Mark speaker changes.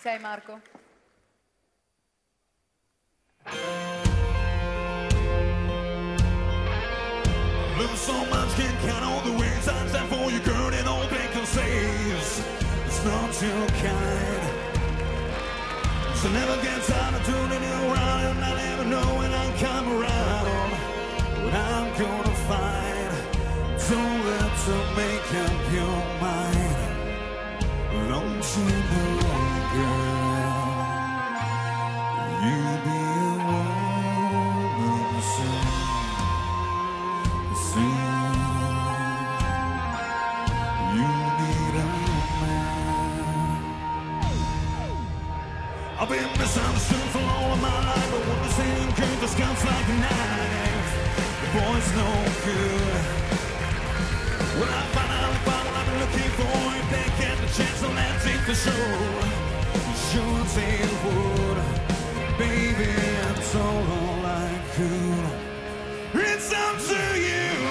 Speaker 1: sei, Marco.
Speaker 2: Lose so much, can't count all the ways I stand for you, girl, and all they can say is it's not your kind. So never get tired of turning you around, and I never know when I come around what I'm gonna find. Don't let to make up your mind. Don't you know, girl, you'll be a woman soon. You need a man. I've been misunderstood for all of my life, but when the same kid just comes like a knife, the boy's no good. When I find out what I've been looking for, if they get the chance, I'll let it for sure. Sure they would, baby, I told all I could. It's up to you.